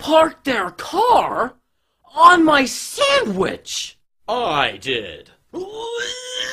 parked their car on my sandwich? I did.